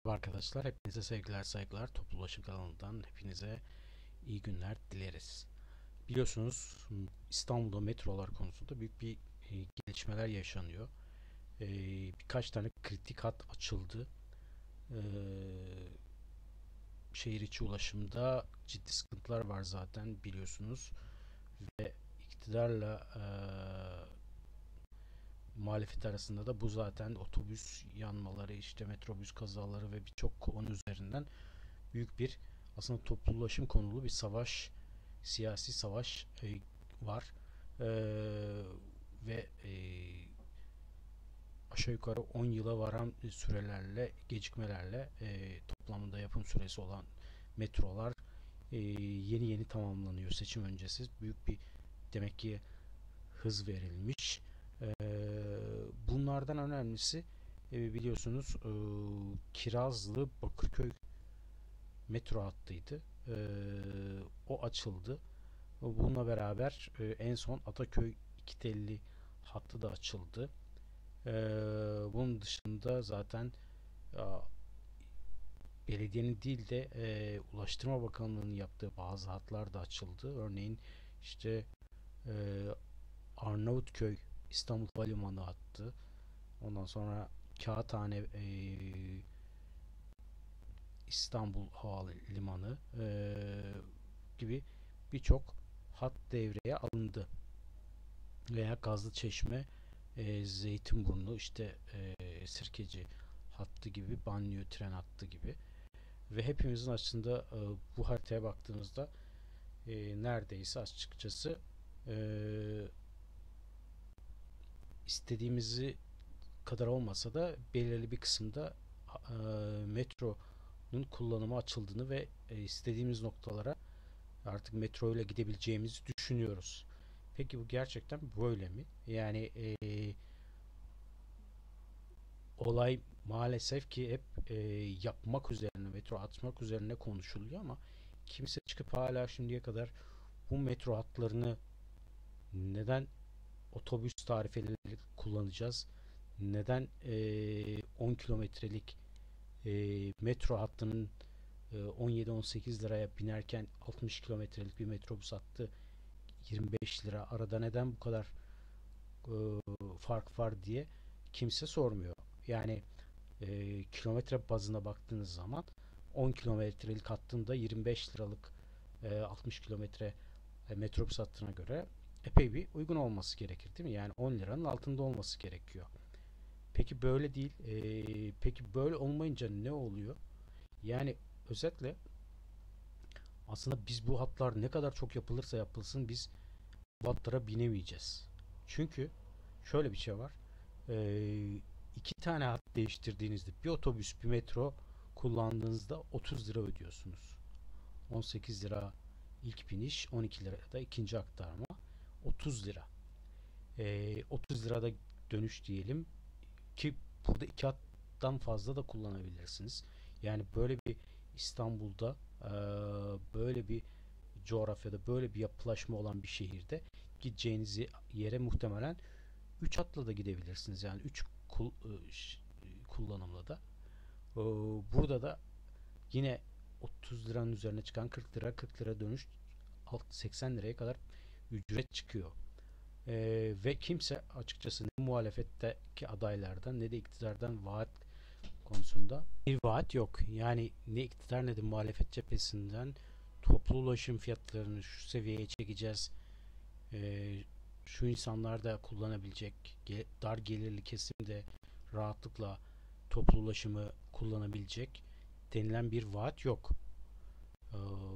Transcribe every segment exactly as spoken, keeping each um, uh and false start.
Merhaba arkadaşlar, hepinize sevgiler saygılar. Toplu Ulaşım kanalından hepinize iyi günler dileriz. Biliyorsunuz İstanbul'da metrolar konusunda büyük bir e, gelişmeler yaşanıyor. E, birkaç tane kritik hat açıldı. E, Şehir içi ulaşımda ciddi sıkıntılar var zaten biliyorsunuz. Ve iktidarla e, muhalefet arasında da bu zaten otobüs yanmaları, işte metrobüs kazaları ve birçok konu üzerinden büyük bir aslında toplu ulaşım konulu bir savaş, siyasi savaş e, var. E, ve e, aşağı yukarı on yıla varan sürelerle, gecikmelerle e, toplamında yapım süresi olan metrolar e, yeni yeni tamamlanıyor seçim öncesi. Büyük bir demek ki hız verilmiş. E, bunlardan önemlisi e, biliyorsunuz e, Kirazlı Bakırköy metro hattıydı. Ee, o açıldı. Bununla beraber e, en son Ataköy iki telli hattı da açıldı. Ee, bunun dışında zaten ya, belediyenin değil de e, Ulaştırma Bakanlığı'nın yaptığı bazı hatlar da açıldı. Örneğin işte e, Arnavutköy İstanbul Havalimanı hattı. Ondan sonra Kağıthane e, İstanbul Havalimanı e, gibi birçok hat devreye alındı. Veya Gazlıçeşme, e, Zeytinburnu, işte e, Sirkeci hattı gibi, banliyö tren hattı gibi. Ve hepimizin aslında e, bu haritaya baktığımızda e, neredeyse açıkçası e, istediğimizi kadar olmasa da belirli bir kısımda e, metronun kullanımı açıldığını ve e, istediğimiz noktalara artık metro ile gidebileceğimizi düşünüyoruz. Peki bu gerçekten böyle mi? Yani e, olay maalesef ki hep e, yapmak üzerine, metro atmak üzerine konuşuluyor ama kimse çıkıp hala şimdiye kadar bu metro hatlarını neden otobüs tarifeleri kullanacağız? Neden e, on kilometrelik e, metro hattının e, on yedi on sekiz liraya binerken altmış kilometrelik bir metrobüs hattı yirmi beş lira, arada neden bu kadar e, fark var diye kimse sormuyor. Yani e, kilometre bazına baktığınız zaman on kilometrelik hattında yirmi beş liralık e, altmış kilometre e, metrobüs hattına göre epey bir uygun olması gerekir değil mi? Yani on liranın altında olması gerekiyor. Peki böyle değil. E, peki böyle olmayınca ne oluyor? Yani özetle aslında biz bu hatlar ne kadar çok yapılırsa yapılsın biz bu hatlara binemeyeceğiz. Çünkü şöyle bir şey var. Ee, iki tane hat değiştirdiğinizde bir otobüs bir metro kullandığınızda otuz lira ödüyorsunuz. on sekiz lira ilk biniş, on iki lira da ikinci aktarma, otuz lira. Ee, otuz lirada dönüş diyelim ki burada iki hattan fazla da kullanabilirsiniz. Yani böyle bir İstanbul'da e, böyle bir coğrafyada böyle bir yapılaşma olan bir şehirde gideceğiniz yere muhtemelen üç hatla da gidebilirsiniz. Yani üç kul, kullanımla da. Burada da yine otuz liranın üzerine çıkan kırk lira, kırk lira dönüş seksen liraya kadar ücret çıkıyor. Ee, ve kimse açıkçası ne muhalefetteki adaylardan ne de iktidardan vaat konusunda bir vaat yok. Yani ne iktidar ne de muhalefet cephesinden toplu ulaşım fiyatlarını şu seviyeye çekeceğiz, e, şu insanlar da kullanabilecek, dar gelirli kesim de rahatlıkla toplu ulaşımı kullanabilecek denilen bir vaat yok. Ee,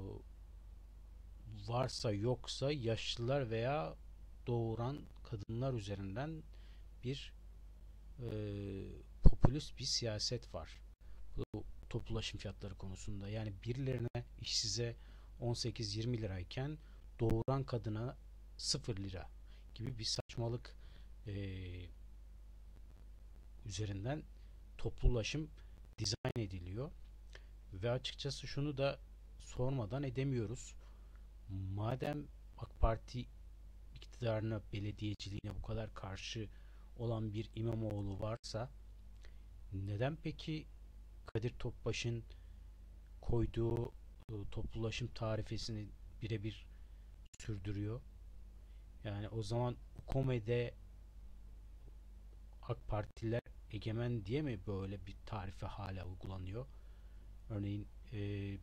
varsa yoksa yaşlılar veya doğuran kadınlar üzerinden bir e, popülist bir siyaset var. Bu toplu ulaşım fiyatları konusunda. Yani birilerine işsize on sekiz yirmi lirayken doğuran kadına sıfır lira gibi bir saçmalık e, üzerinden toplu ulaşım dizayn ediliyor. Ve açıkçası şunu da sormadan edemiyoruz. Madem AK Parti iktidarına, belediyeciliğine bu kadar karşı olan bir İmamoğlu varsa neden peki Kadir Topbaş'ın koyduğu e, toplu ulaşım tarifesini birebir sürdürüyor. Yani o zaman UKOME'de AK Partililer egemen diye mi böyle bir tarife hala uygulanıyor? Örneğin e,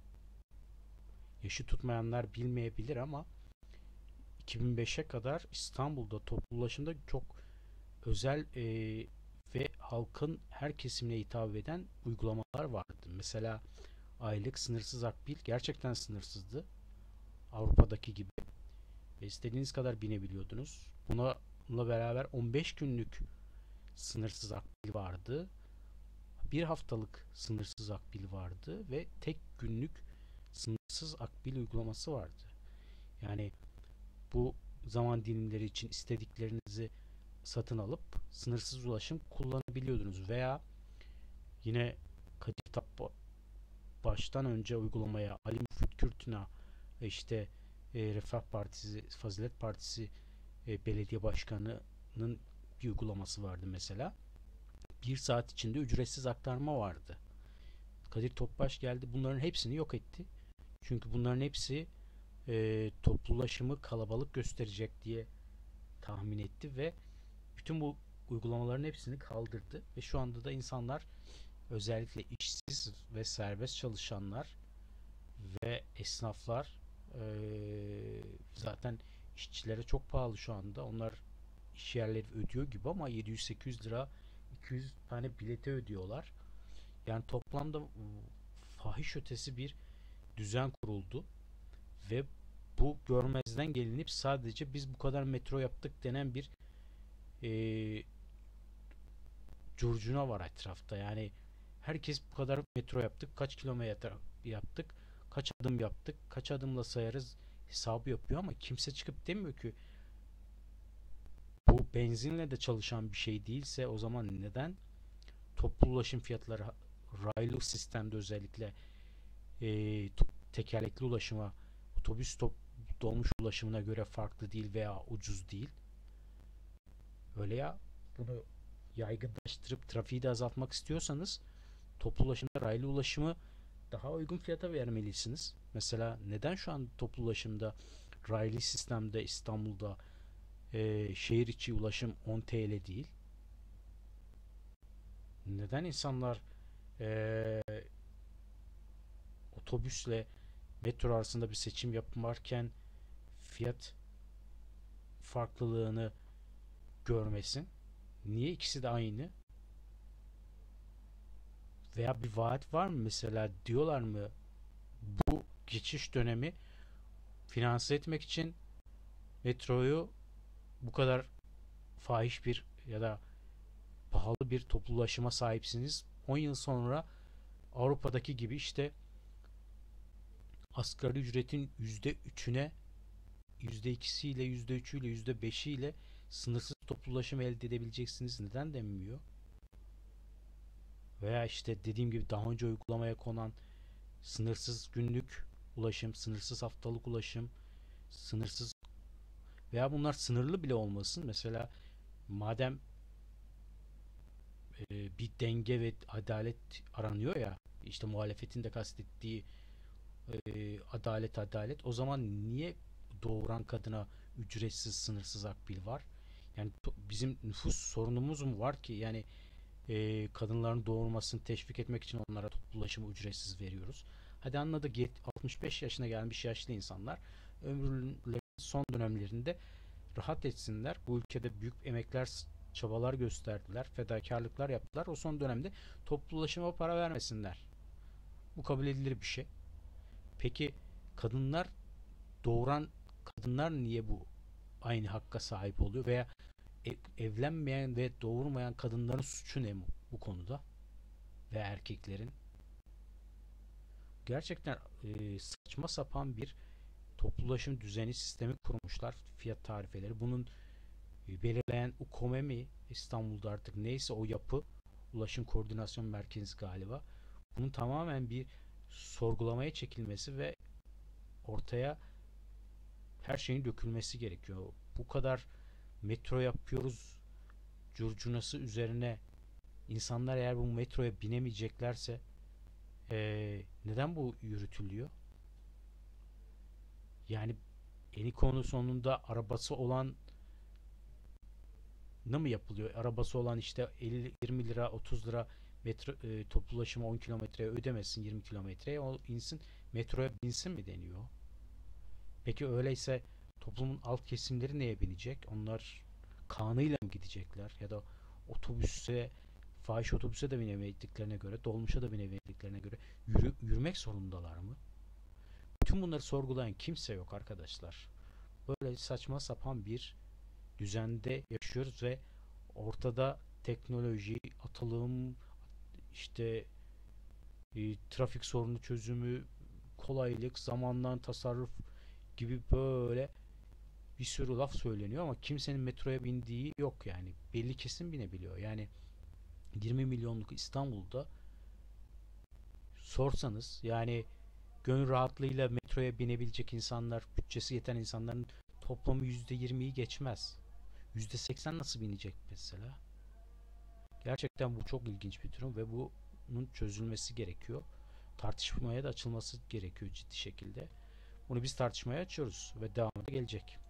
yaşı tutmayanlar bilmeyebilir ama iki bin beşe kadar İstanbul'da toplu ulaşımda çok özel e, ve halkın her kesimine hitap eden uygulamalar vardı. Mesela aylık sınırsız akbil gerçekten sınırsızdı. Avrupa'daki gibi. Ve istediğiniz kadar binebiliyordunuz. Buna, bununla beraber on beş günlük sınırsız akbil vardı. Bir haftalık sınırsız akbil vardı ve tek günlük sınırsız akbil uygulaması vardı. Yani bu zaman dilimleri için istediklerinizi satın alıp sınırsız ulaşım kullanabiliyordunuz veya yine Kadir Topbaş'tan önce uygulamaya Ali Müfit Kürtüna ve işte e, Refah Partisi, Fazilet Partisi e, belediye başkanının bir uygulaması vardı mesela. Bir saat içinde ücretsiz aktarma vardı. Kadir Topbaş geldi, bunların hepsini yok etti. Çünkü bunların hepsi e, toplu ulaşımı kalabalık gösterecek diye tahmin etti ve bütün bu uygulamaların hepsini kaldırdı ve şu anda da insanlar, özellikle işsiz ve serbest çalışanlar ve esnaflar, e, zaten işçilere çok pahalı şu anda. Onlar iş yerleri ödüyor gibi ama yedi yüz sekiz yüz lira iki yüz tane bilete ödüyorlar. Yani toplamda fahiş ötesi bir düzen kuruldu ve bu görmezden gelinip sadece biz bu kadar metro yaptık denen bir e, curcuna var etrafta. Yani herkes bu kadar metro yaptık, kaç kilometre yaptık, kaç adım yaptık, kaç adımla sayarız hesabı yapıyor ama kimse çıkıp demiyor ki bu benzinle de çalışan bir şey değilse o zaman neden toplu ulaşım fiyatları raylı sistemde özellikle e, tekerlekli ulaşıma, otobüs top, dolmuş ulaşımına göre farklı değil veya ucuz değil? Öyle ya, bunu yaygınlaştırıp trafiği de azaltmak istiyorsanız toplu ulaşımda raylı ulaşımı daha uygun fiyata vermelisiniz. Mesela neden şu an toplu ulaşımda raylı sistemde İstanbul'da e, şehir içi ulaşım on T L değil? Neden insanlar e, otobüsle metro arasında bir seçim yaparken fiyat farklılığını görmesin? Niye ikisi de aynı? Veya bir vaat var mı, mesela diyorlar mı bu geçiş dönemi finanse etmek için metroyu bu kadar fahiş bir ya da pahalı bir toplu ulaşıma sahipsiniz. on yıl sonra Avrupa'daki gibi işte asgari ücretin yüzde üçüne, yüzde ikisiyle, yüzde üçüyle, yüzde beşiyle sınırsız toplu ulaşım elde edebileceksiniz. Neden denmiyor? Veya işte dediğim gibi daha önce uygulamaya konan sınırsız günlük ulaşım, sınırsız haftalık ulaşım, sınırsız veya bunlar sınırlı bile olmasın. Mesela madem e, bir denge ve adalet aranıyor ya, işte muhalefetin de kastettiği e, adalet adalet, o zaman niye doğuran kadına ücretsiz sınırsız akbil var? Yani bizim nüfus sorunumuz mu var ki yani e, kadınların doğurmasını teşvik etmek için onlara toplu ulaşımı ücretsiz veriyoruz. Hadi anladık, altmış beş yaşına gelmiş yaşlı insanlar ömürlerinin son dönemlerinde rahat etsinler. Bu ülkede büyük emekler, çabalar gösterdiler, fedakarlıklar yaptılar. O son dönemde toplu ulaşıma para vermesinler. Bu kabul edilir bir şey. Peki kadınlar, doğuran kadınlar niye bu aynı hakka sahip oluyor veya evlenmeyen ve doğurmayan kadınların suçu ne bu konuda ve erkeklerin? Gerçekten e, saçma sapan bir toplu ulaşım düzeni sistemi kurmuşlar, fiyat tarifeleri. Bunun e, belirleyen UKOME mi İstanbul'da artık neyse o yapı, ulaşım koordinasyon merkezi galiba. Bunun tamamen bir sorgulamaya çekilmesi ve ortaya her şeyin dökülmesi gerekiyor. Bu kadar metro yapıyoruz curcunası üzerine insanlar eğer bu metroya binemeyeceklerse Ee, neden bu yürütülüyor? Yani Eniko'nun sonunda arabası olan ne mı yapılıyor? Arabası olan işte elli yirmi lira otuz lira metro e, toplu ulaşıma on kilometreye ödemesin, yirmi kilometreye o insin, metroya binsin mi deniyor? Peki öyleyse toplumun alt kesimleri neye binecek? Onlar kanıyla mı gidecekler? Ya da otobüse, fahiş otobüse de binemediklerine göre, dolmuşa da binemediklerine göre yürü, yürümek zorundalar mı? Tüm bunları sorgulayan kimse yok arkadaşlar. Böyle saçma sapan bir düzende yaşıyoruz ve ortada teknoloji, atılım, işte e, trafik sorunu çözümü, kolaylık, zamandan tasarruf gibi böyle bir sürü laf söyleniyor ama kimsenin metroya bindiği yok yani. Belli kesim binebiliyor. Yani yirmi milyonluk İstanbul'da sorsanız yani gönül rahatlığıyla metroya binebilecek insanlar, bütçesi yeten insanların toplamı yüzde yirmiyi geçmez. yüzde seksen nasıl binecek mesela? Gerçekten bu çok ilginç bir durum ve bunun çözülmesi gerekiyor. Tartışmaya da açılması gerekiyor ciddi şekilde. Bunu biz tartışmaya açıyoruz ve devamı da gelecek.